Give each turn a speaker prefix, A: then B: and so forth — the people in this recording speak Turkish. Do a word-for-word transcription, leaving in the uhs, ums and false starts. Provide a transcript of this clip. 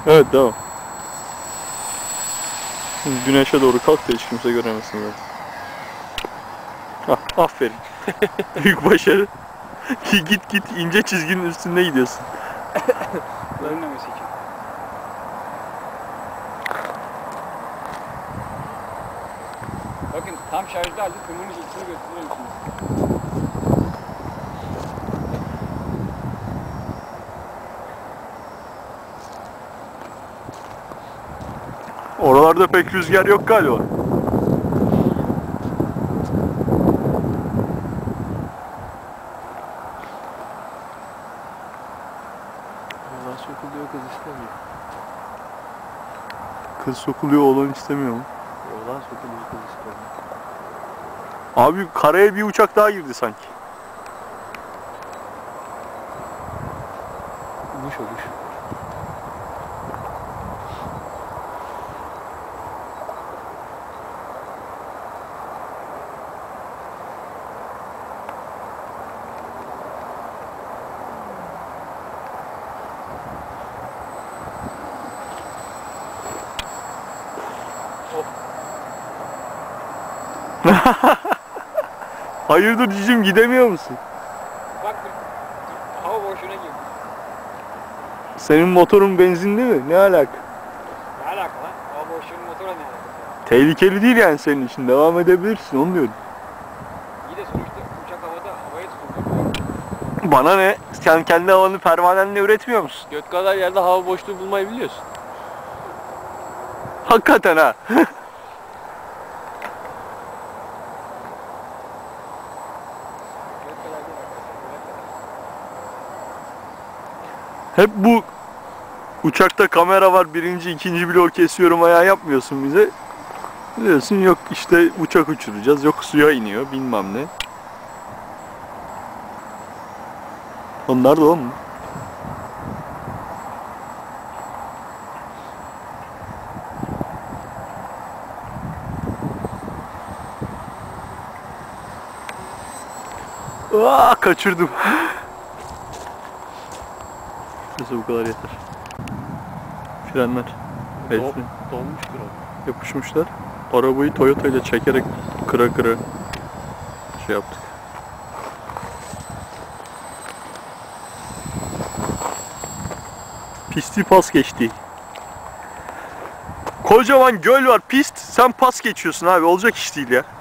A: Evet, devam. Güneşe doğru kalk da hiç kimse göremesin zaten. Ah, aferin. Büyük başarı. Git git ince çizginin üstünde gidiyorsun.
B: Görünmemesi için. Bakın tam şarjda halde tırmanış içini gösteriyor musunuz?
A: Oralarda pek rüzgar yok galiba.
C: Oğlan sokuluyor, kız istemiyor.
A: Kız sokuluyor, oğlan istemiyor mu?
C: Oğlan sokuluyor, kız istemiyor.
A: Abi karaya bir uçak daha girdi sanki.
C: Uluş oluş.
A: Hayırdır cicim, gidemiyor musun?
B: Bak bir hava boşluğuna girdi.
A: Senin motorun benzinli mi? Ne alaka?
B: Ne alaka lan? Hava boşluğunun motora ne alakası?
A: Tehlikeli değil yani senin için. Devam edebilirsin, onu diyorum.
B: İyi de sonuçta uçak havada havaya tutuluyor.
A: Bana ne? Sen kendi havanı pervanenle üretmiyor musun?
C: Göt kadar yerde hava boşluğu bulmayı biliyorsun.
A: Hakikaten ha. Hep bu uçakta kamera var, birinci, ikinci bloğu kesiyorum ayağı yapmıyorsun bize. Diyorsun yok işte uçak uçuracağız, yok suya iniyor bilmem ne. Onlar da o mu? Aa, kaçırdım. Neyse bu kadar yeter. Frenler.
C: Do
A: El fren.
C: Dolmuştur o.
A: Yapışmışlar. Arabayı Toyota ile çekerek kıra kıra şey yaptık. Pisti pas geçti. Kocaman göl var, pist, sen pas geçiyorsun abi, olacak iş değil ya.